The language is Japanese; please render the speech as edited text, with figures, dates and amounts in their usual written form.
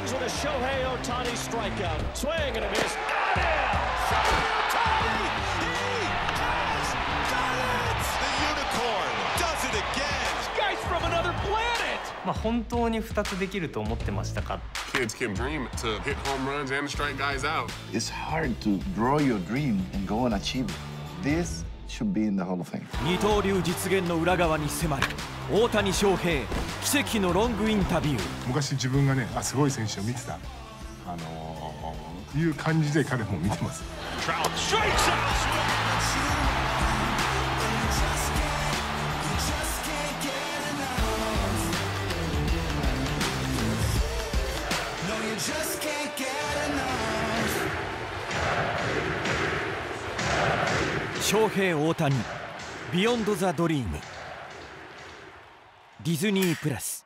ends with a Shohei Ohtani strikeout. Swing and a miss. Got him! Shohei Ohtani! He has done it! The unicorn does it again! This guy's from another planet! 本当に2つできると思ってましたか？ Kids can dream to hit home runs and strike guys out. It's hard to draw your dream and go and achieve it. This should be in the Hall of Fame. 二刀流実現の裏側に迫る大谷翔平奇跡のロングインタビュー。 昔自分がね、すごい選手を見てたいう感じで彼も見てます。 翔平大谷ビヨンドザドリームディズニープラス